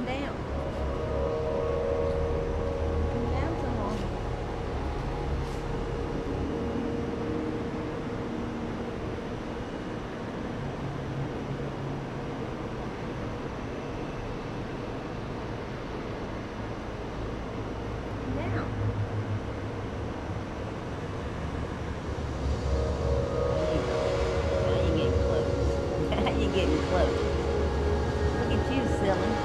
Come down. Come down some more. Come down. There you go. Now you're getting close. Now you're getting close. Look at you, silly.